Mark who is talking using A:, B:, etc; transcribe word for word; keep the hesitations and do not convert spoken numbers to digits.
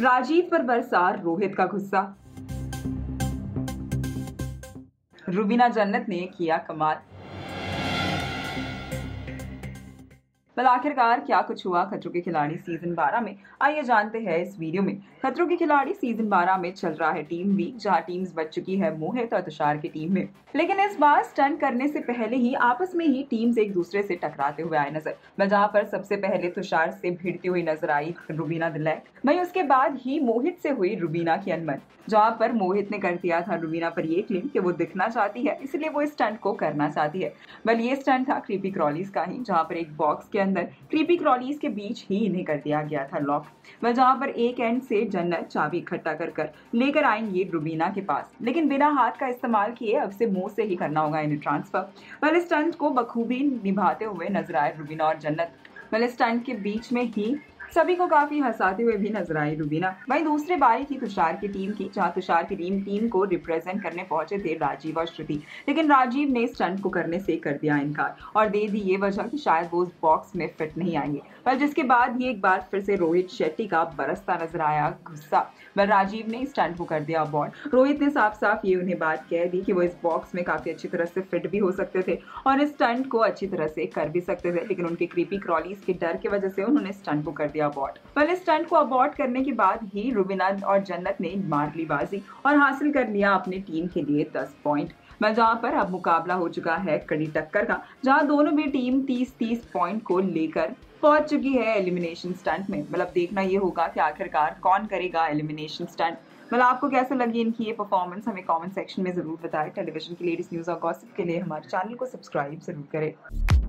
A: राजीव पर बरसा रोहित का गुस्सा। रुबीना जन्नत ने किया कमाल। बल आखिरकार क्या कुछ हुआ खतरों के खिलाड़ी सीजन बारह में, आइए जानते हैं इस वीडियो में। खतरों के खिलाड़ी सीजन बारह में चल रहा है टीम वीक, जहां टीम्स बच चुकी है मोहित और तुषार की टीम में। लेकिन इस बार स्टंट करने से पहले ही आपस में ही टीम्स एक दूसरे से टकराते हुए आए नजर। मैं जहां पर सबसे पहले तुषार से भिड़ती हुई नजर आई रुबीना दिलैक, वहीं उसके बाद ही मोहित से हुई रुबीना की अनबन, जहां पर मोहित ने कर दिया था रुबीना पर ये क्लेम कि वो दिखना चाहती है, इसलिए वो इस स्टंट को करना चाहती है। बल ये स्टंट था क्रीपी क्रॉलीज का ही, जहां पर एक बॉक्स के अंदर क्रीपी क्रॉलीज के बीच ही इन्हें कर दिया गया था लॉक। वह जहां पर एक एंड से जन्नत चाबी इकट्ठा कर कर लेकर आएंगे रुबीना के पास, लेकिन बिना हाथ का इस्तेमाल किए अब से मुंह से ही करना होगा इन्हें ट्रांसफर। वह इस स्टंट को बखूबी निभाते हुए नजर आए रुबीना और जन्नत। वह इस स्टंट के बीच में ही सभी को काफी हंसाते हुए भी नजर आई रुबीना। वहीं दूसरी बारी थी तुषार की टीम की, जहां तुषार की टीम टीम को रिप्रेजेंट करने पहुंचे थे राजीव और श्रुति, लेकिन राजीव ने स्टंट को करने से कर दिया इनकार और दे दी ये वजह कि शायद वो उस बॉक्स में फिट नहीं आएंगे। पर जिसके बाद ही एक बार फिर से रोहित शेट्टी का बरसता नजर आया गुस्सा। वह राजीव ने स्टंट को कर दिया अबॉर्ड। रोहित ने साफ साफ ये उन्हें बात कह दी कि वो इस बॉक्स में काफी अच्छी तरह से फिट भी हो सकते थे और इस स्टंट को अच्छी तरह से कर भी सकते थे, लेकिन उनके क्रीपी क्रॉलीज के डर की वजह से उन्होंने स्टंट को कर दिया अबॉर्ड। पहले स्टंट को अबॉर्ड करने के बाद ही रुबीना और जन्नत ने मार ली बाजी और हासिल कर लिया अपनी टीम के लिए दस पॉइंट। मैं जहां पर अब मुकाबला हो चुका है कड़ी टक्कर का, जहां दोनों भी टीम तीस तीस पॉइंट को लेकर पहुंच चुकी है एलिमिनेशन स्टंट में। मतलब देखना ये होगा कि आखिरकार कौन करेगा एलिमिनेशन स्टंट। मतलब आपको कैसे लगी इनकी ये परफॉर्मेंस, हमें कमेंट सेक्शन में जरूर बताएं। टेलीविजन की लेटेस्ट न्यूज और गॉसिप के लिए हमारे चैनल को सब्सक्राइब जरूर करें।